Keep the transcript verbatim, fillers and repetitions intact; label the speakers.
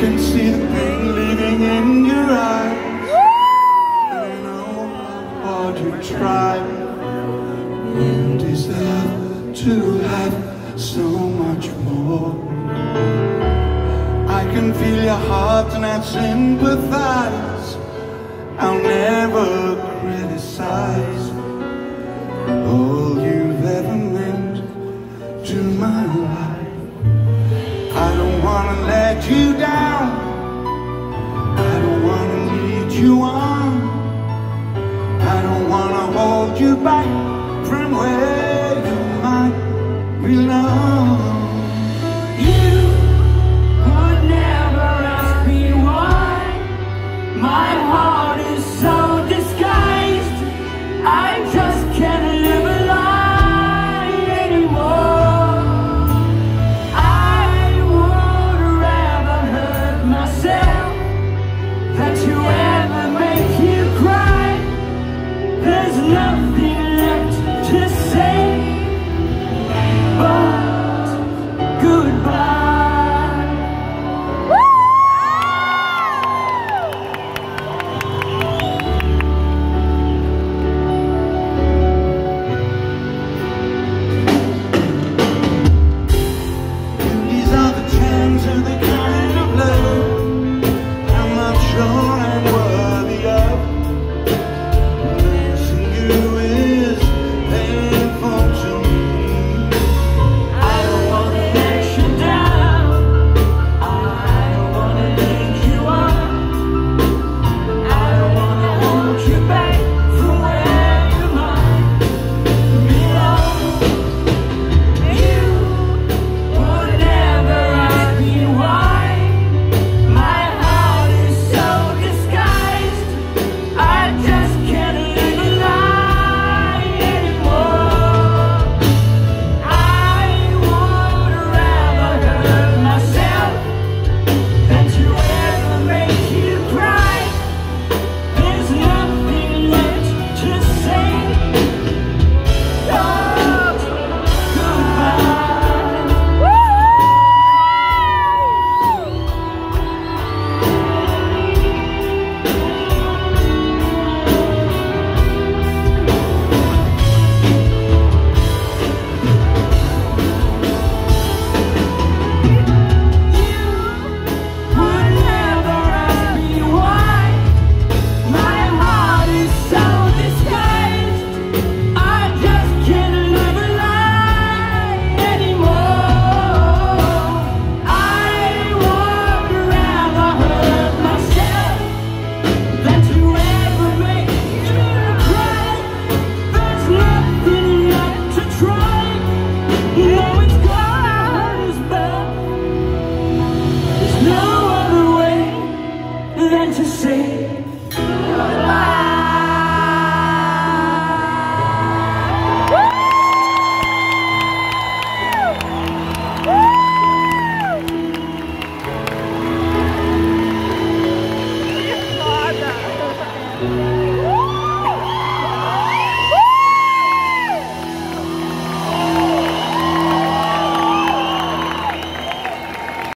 Speaker 1: can see the pain leaving in your eyes. And I know how hard you try. You deserve to have so much more. I can feel your heart and I sympathize. I'll never criticize all you've ever meant to my life. I don't wanna let you